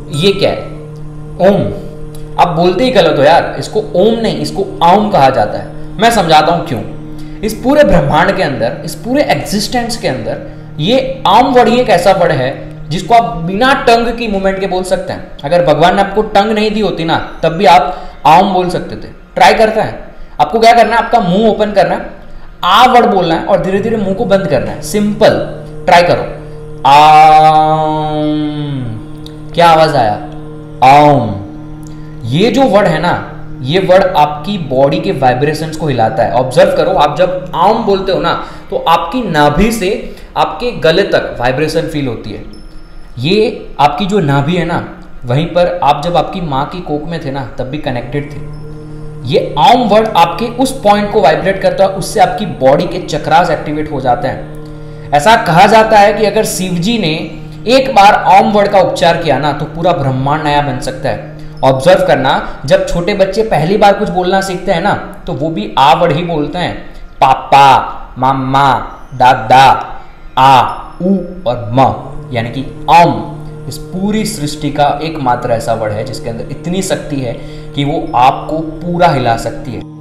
ये क्या है? ओम। आप बोलते ही गलत हो यार, इसको ओम नहीं, इसको आउम कहा जाता है। मैं समझाता हूं क्यों। इस पूरे ब्रह्मांड के अंदर, इस पूरे एग्जिस्टेंस के अंदर ये आम वर्ड ही एक ऐसा वर्ड है जिसको आप बिना टंग की मूवमेंट के बोल सकते हैं। अगर भगवान ने आपको टंग नहीं दी होती ना, तब भी आप आम बोल सकते थे। ट्राई करते हैं। आपको क्या करना है, आपका मुंह ओपन करना है, आ वर्ड बोलना है और धीरे धीरे मुंह को बंद करना है। सिंपल, ट्राई करो। आम। क्या आवाज आया? आम। ये जो वर्ड है ना, ये वर्ड आपकी बॉडी के वाइब्रेशंस को हिलाता है। ऑब्जर्व करो, आप जब आम बोलते हो ना, तो आपकी नाभि से आपके गले तक वाइब्रेशन फील होती है। ये आपकी जो नाभि है ना, वहीं पर आप जब आपकी माँ की कोख में थे ना, तब भी कनेक्टेड थे। ये आम वर्ड आपके उस पॉइंट को वाइब्रेट करता है, उससे आपकी बॉडी के चक्रास एक्टिवेट हो जाते हैं। ऐसा कहा जाता है कि अगर शिवजी ने एक बार आम वर्ड का उपचार किया ना, तो पूरा ब्रह्मांड नया बन सकता है। ऑब्जर्व करना, जब छोटे बच्चे पहली बार कुछ बोलना सीखते हैं ना, तो वो भी आ वर्ड ही बोलते हैं। पापा, मामा, दादा, आ, उ और म, यानी कि आम। इस पूरी सृष्टि का एकमात्र ऐसा वर्ड है जिसके अंदर इतनी शक्ति है कि वो आपको पूरा हिला सकती है।